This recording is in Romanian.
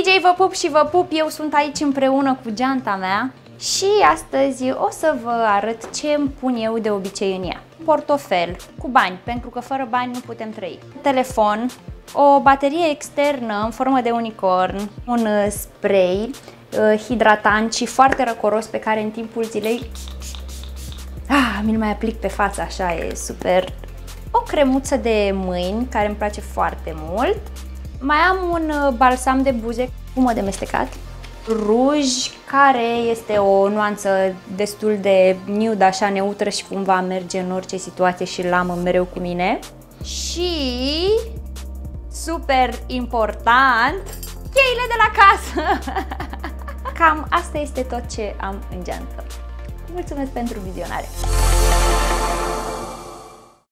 DJ, vă pup și vă pup, eu sunt aici împreună cu geanta mea și astăzi o să vă arăt ce îmi pun eu de obicei în ea. Portofel cu bani, pentru că fără bani nu putem trăi. Telefon, o baterie externă în formă de unicorn, un spray hidratant și foarte răcoros pe care în timpul zilei mi-l mai aplic pe față, așa e super. O cremuță de mâini care îmi place foarte mult. Mai am un balsam de buze cu de mestecat, ruj care este o nuanță destul de nude, așa neutră și cumva merge în orice situație și l-am mereu cu mine. Și super important, cheile de la casă. Cam asta este tot ce am în geantă. Mulțumesc pentru vizionare!